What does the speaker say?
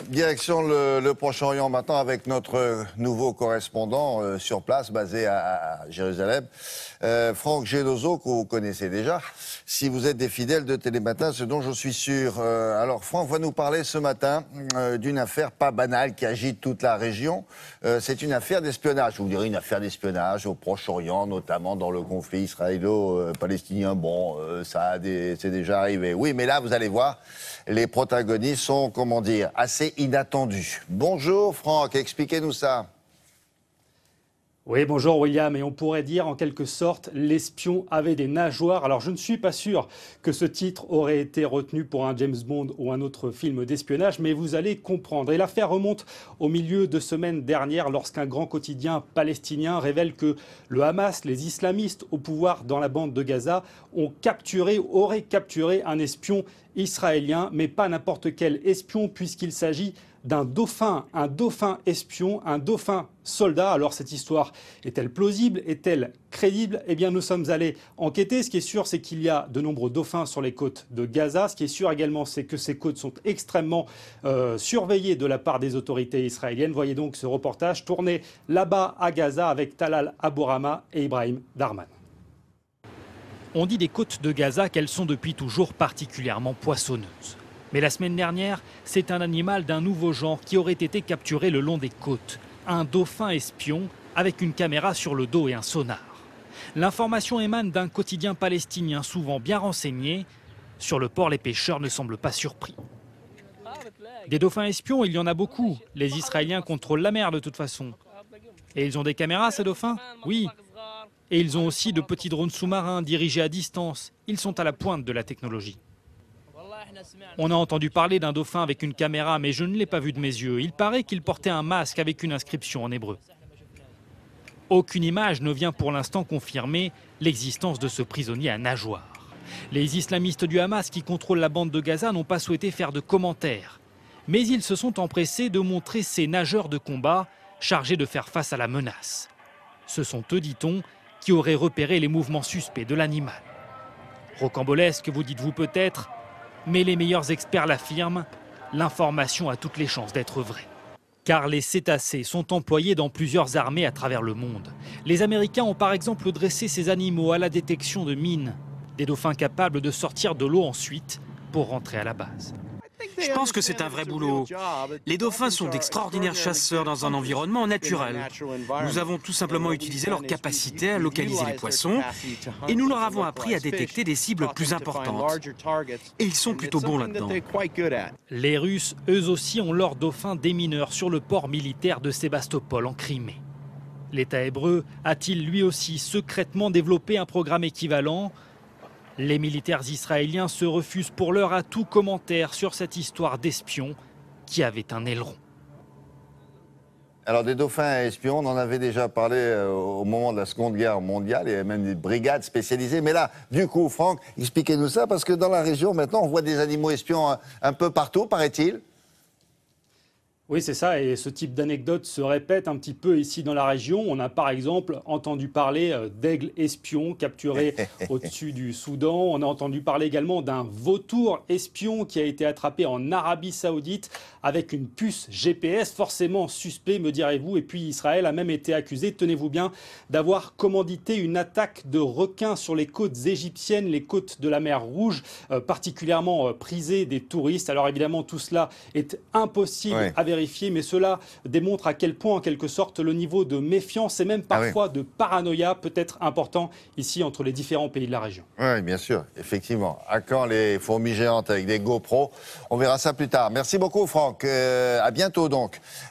Direction le Proche-Orient maintenant avec notre nouveau correspondant sur place basé à Jérusalem, Franck Geloso, que vous connaissez déjà. Si vous êtes des fidèles de Télématin, ce dont je suis sûr. Alors Franck va nous parler ce matin d'une affaire pas banale qui agite toute la région. C'est une affaire d'espionnage. Je vous dirais une affaire d'espionnage au Proche-Orient, notamment dans le conflit israélo-palestinien. Bon, c'est déjà arrivé. Oui, mais là, vous allez voir, les protagonistes sont, comment dire, assez inattendus. Bonjour Franck, expliquez-nous ça. Oui, bonjour William, et on pourrait dire en quelque sorte l'espion avait des nageoires. Alors je ne suis pas sûr que ce titre aurait été retenu pour un James Bond ou un autre film d'espionnage, mais vous allez comprendre. Et l'affaire remonte au milieu de semaine dernière lorsqu'un grand quotidien palestinien révèle que le Hamas, les islamistes au pouvoir dans la bande de Gaza, auraient capturé un espion israélien, mais pas n'importe quel espion puisqu'il s'agit d'un dauphin, un dauphin espion, un dauphin soldat. Alors cette histoire est-elle plausible, est-elle crédible? Eh bien nous sommes allés enquêter. Ce qui est sûr, c'est qu'il y a de nombreux dauphins sur les côtes de Gaza. Ce qui est sûr également, c'est que ces côtes sont extrêmement surveillées de la part des autorités israéliennes. Voyez donc ce reportage tourné là-bas à Gaza avec Talal Abourama et Ibrahim Darman. On dit des côtes de Gaza qu'elles sont depuis toujours particulièrement poissonneuses. Mais la semaine dernière, c'est un animal d'un nouveau genre qui aurait été capturé le long des côtes. Un dauphin espion avec une caméra sur le dos et un sonar. L'information émane d'un quotidien palestinien souvent bien renseigné. Sur le port, les pêcheurs ne semblent pas surpris. Des dauphins espions, il y en a beaucoup. Les Israéliens contrôlent la mer de toute façon. Et ils ont des caméras, ces dauphins? Oui. Et ils ont aussi de petits drones sous-marins dirigés à distance. Ils sont à la pointe de la technologie. On a entendu parler d'un dauphin avec une caméra, mais je ne l'ai pas vu de mes yeux. Il paraît qu'il portait un masque avec une inscription en hébreu. Aucune image ne vient pour l'instant confirmer l'existence de ce prisonnier à nageoires. Les islamistes du Hamas qui contrôlent la bande de Gaza n'ont pas souhaité faire de commentaires. Mais ils se sont empressés de montrer ces nageurs de combat chargés de faire face à la menace. Ce sont eux, dit-on, qui auraient repéré les mouvements suspects de l'animal. Rocambolesque, vous dites-vous peut-être, mais les meilleurs experts l'affirment, l'information a toutes les chances d'être vraie. Car les cétacés sont employés dans plusieurs armées à travers le monde. Les Américains ont par exemple dressé ces animaux à la détection de mines. Des dauphins capables de sortir de l'eau ensuite pour rentrer à la base. Je pense que c'est un vrai boulot. Les dauphins sont d'extraordinaires chasseurs dans un environnement naturel. Nous avons tout simplement utilisé leur capacité à localiser les poissons et nous leur avons appris à détecter des cibles plus importantes. Et ils sont plutôt bons là-dedans. Les Russes, eux aussi, ont leurs dauphins démineurs sur le port militaire de Sébastopol en Crimée. L'État hébreu a-t-il lui aussi secrètement développé un programme équivalent ? Les militaires israéliens se refusent pour l'heure à tout commentaire sur cette histoire d'espion qui avait un aileron. Alors des dauphins espions, on en avait déjà parlé au moment de la Seconde Guerre mondiale, il y avait même des brigades spécialisées. Mais là, du coup, Franck, expliquez-nous ça, parce que dans la région, maintenant, on voit des animaux espions un peu partout, paraît-il. Oui, c'est ça, et ce type d'anecdote se répète un petit peu ici dans la région. On a par exemple entendu parler d'aigles espions capturés au-dessus du Soudan. On a entendu parler également d'un vautour espion qui a été attrapé en Arabie Saoudite avec une puce GPS, forcément suspect, me direz-vous. Et puis Israël a même été accusé, tenez-vous bien, d'avoir commandité une attaque de requins sur les côtes égyptiennes, les côtes de la mer Rouge, particulièrement prisées des touristes. Alors évidemment, tout cela est impossible à vérifier, mais cela démontre à quel point, en quelque sorte, le niveau de méfiance et même parfois de paranoïa peut être important ici entre les différents pays de la région. Oui, bien sûr, effectivement. À quand les fourmis géantes avec des GoPro? On verra ça plus tard. Merci beaucoup, Franck. À bientôt, donc.